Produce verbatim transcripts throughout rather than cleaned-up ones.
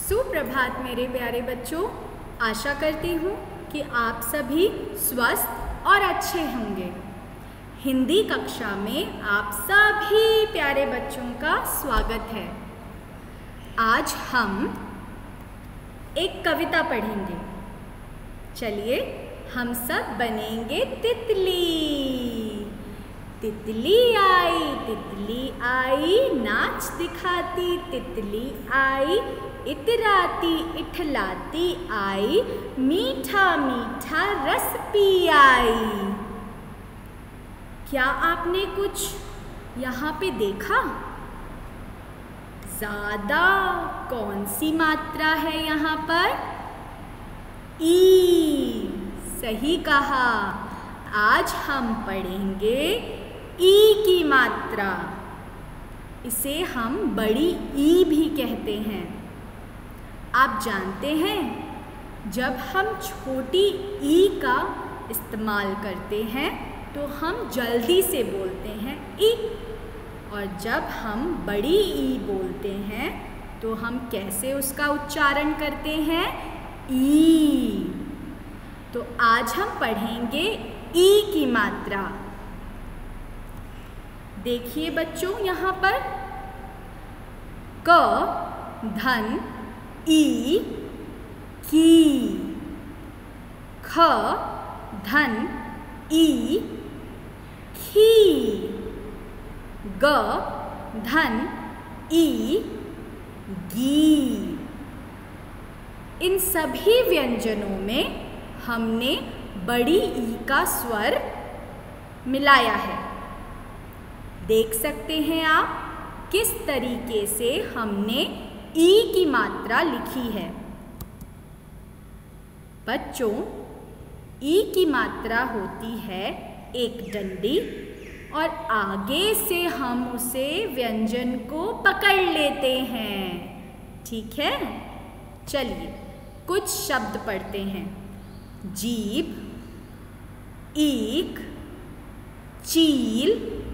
सुप्रभात मेरे प्यारे बच्चों, आशा करती हूँ कि आप सभी स्वस्थ और अच्छे होंगे। हिंदी कक्षा में आप सभी प्यारे बच्चों का स्वागत है। आज हम एक कविता पढ़ेंगे। चलिए हम सब बनेंगे तितली। तितली आई तितली आई, नाच दिखाती तितली आई, इतराती इठलाती आई, मीठा मीठा रस पी आई। क्या आपने कुछ यहाँ पे देखा? ज़्यादा कौन सी मात्रा है यहाँ पर? ई। सही कहा। आज हम पढ़ेंगे ई की मात्रा। इसे हम बड़ी ई भी कहते हैं। आप जानते हैं, जब हम छोटी ई का इस्तेमाल करते हैं तो हम जल्दी से बोलते हैं ई, और जब हम बड़ी ई बोलते हैं तो हम कैसे उसका उच्चारण करते हैं? ई। तो आज हम पढ़ेंगे ई की मात्रा। देखिए बच्चों, यहाँ पर क धन ई की, ख धन ई खी, ग धन ई गी। इन सभी व्यंजनों में हमने बड़ी ई का स्वर मिलाया है। देख सकते हैं आप किस तरीके से हमने ई की मात्रा लिखी है। बच्चों, ई की मात्रा होती है एक डंडी, और आगे से हम उसे व्यंजन को पकड़ लेते हैं। ठीक है, चलिए कुछ शब्द पढ़ते हैं। जीभ, ईख, चील,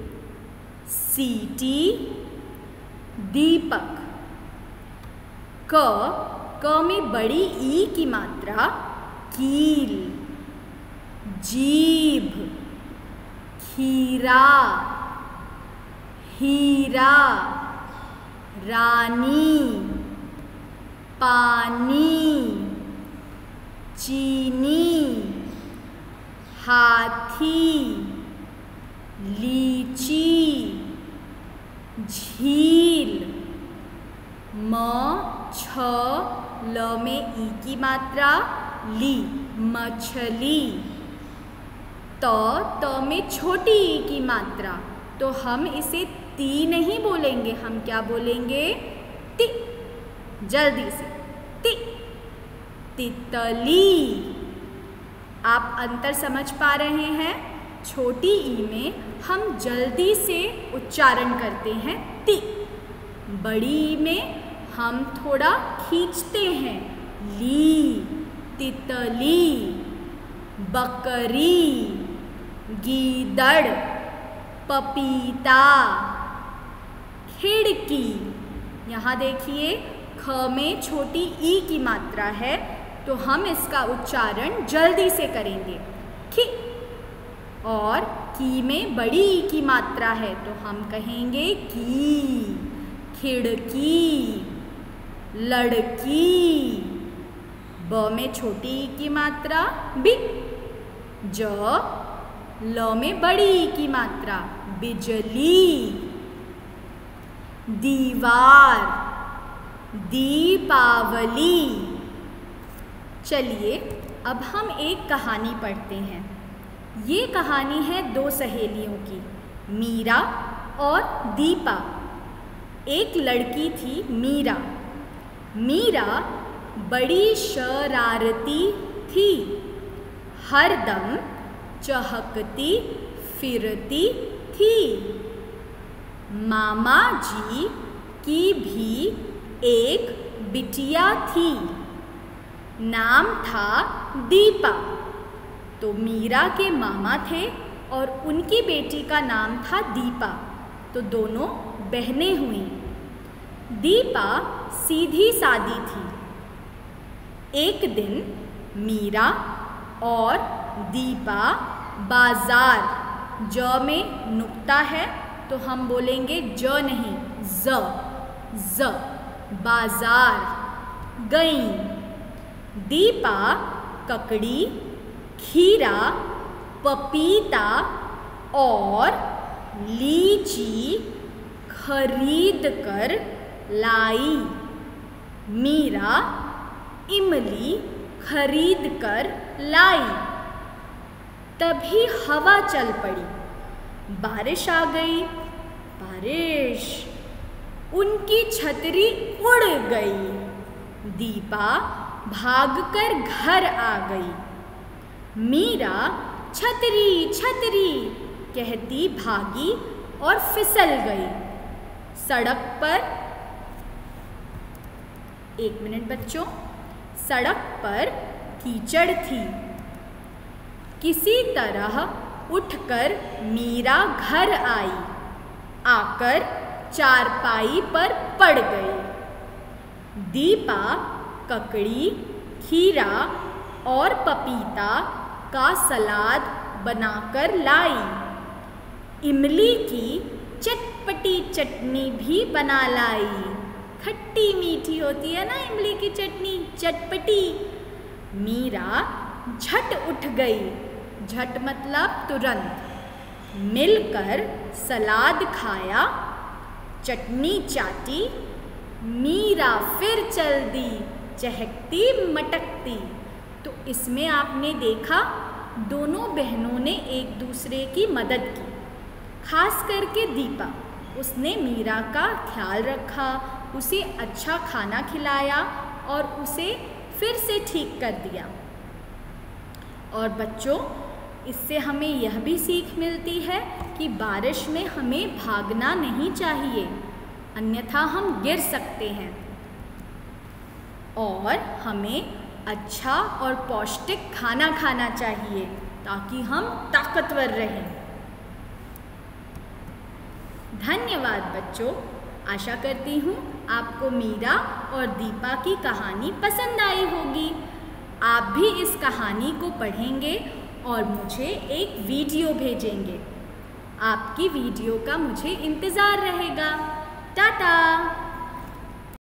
सीटी, दीपक। क क में बड़ी ई की मात्रा कील, जीभ, खीरा, हीरा, रानी, पानी, चीनी, हाथी, लीची, झील। म छ ल में ई की मात्रा ली, मछली। त त में छोटी ई की मात्रा, तो हम इसे ती नहीं बोलेंगे, हम क्या बोलेंगे? ति। जल्दी से ति। तितली। आप अंतर समझ पा रहे हैं? छोटी ई में हम जल्दी से उच्चारण करते हैं ति, बड़ी ई में हम थोड़ा खींचते हैं ली। तितली, बकरी, गीदड़, पपीता, खिड़की। यहाँ देखिए, ख में छोटी ई की मात्रा है तो हम इसका उच्चारण जल्दी से करेंगे खी, और की में बड़ी ई की मात्रा है तो हम कहेंगे की। खिड़की, लड़की। ब में छोटी ई की मात्रा बि। ज ल में बड़ी ई की मात्रा बिजली। दीवार, दीपावली। चलिए अब हम एक कहानी पढ़ते हैं। ये कहानी है दो सहेलियों की, मीरा और दीपा। एक लड़की थी मीरा। मीरा बड़ी शरारती थी, हरदम चहकती फिरती थी। मामा जी की भी एक बिटिया थी, नाम था दीपा। तो मीरा के मामा थे और उनकी बेटी का नाम था दीपा, तो दोनों बहनें हुईं। दीपा सीधी सादी थी, एक दिन मीरा और दीपा बाजार, ज में नुक्ता है तो हम बोलेंगे ज नहीं, ज ज बाजार गईं। दीपा ककड़ी, खीरा, पपीता और लीची खरीद कर लाई। मीरा इमली खरीद कर लाई। तभी हवा चल पड़ी, बारिश आ गई। बारिश, उनकी छतरी उड़ गई। दीपा भागकर घर आ गई। मीरा छतरी छतरी कहती भागी और फिसल गई। सड़क पर, एक मिनट बच्चों, सड़क पर कीचड़ थी। किसी तरह उठकर मीरा घर आई। आकर चारपाई पर पड़ गई। दीपा ककड़ी, खीरा और पपीता का सलाद बनाकर लाई। इमली की चटपटी चटनी भी बना लाई। खट्टी मीठी होती है ना इमली की चटनी, चटपटी। मीरा झट उठ गई। झट मतलब तुरंत। मिलकर सलाद खाया, चटनी चाटी। मीरा फिर चल दी, चहकती मटकती। तो इसमें आपने देखा दोनों बहनों ने एक दूसरे की मदद की। खास करके दीपा, उसने मीरा का ख्याल रखा, उसे अच्छा खाना खिलाया और उसे फिर से ठीक कर दिया। और बच्चों, इससे हमें यह भी सीख मिलती है कि बारिश में हमें भागना नहीं चाहिए, अन्यथा हम गिर सकते हैं। और हमें अच्छा और पौष्टिक खाना खाना चाहिए ताकि हम ताकतवर रहें। धन्यवाद बच्चों। आशा करती हूँ आपको मीरा और दीपा की कहानी पसंद आई होगी। आप भी इस कहानी को पढ़ेंगे और मुझे एक वीडियो भेजेंगे। आपकी वीडियो का मुझे इंतज़ार रहेगा। टाटा।